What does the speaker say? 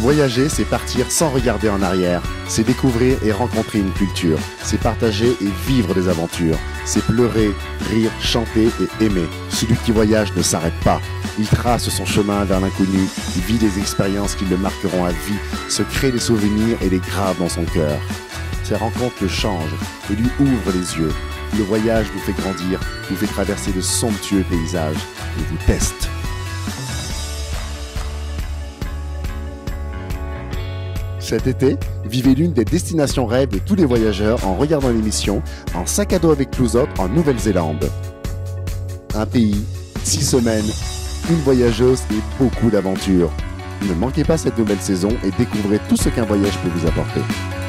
Voyager, c'est partir sans regarder en arrière. C'est découvrir et rencontrer une culture. C'est partager et vivre des aventures. C'est pleurer, rire, chanter et aimer. Celui qui voyage ne s'arrête pas. Il trace son chemin vers l'inconnu. Il vit des expériences qui le marqueront à vie. Se crée des souvenirs et les grave dans son cœur. Ces rencontres le changent et lui ouvrent les yeux. Le voyage vous fait grandir, vous fait traverser de somptueux paysages et vous teste. Cet été, vivez l'une des destinations rêves de tous les voyageurs en regardant l'émission En sac à dos avec Clouzot en Nouvelle-Zélande. Un pays, 6 semaines, une voyageuse et beaucoup d'aventures. Ne manquez pas cette nouvelle saison et découvrez tout ce qu'un voyage peut vous apporter.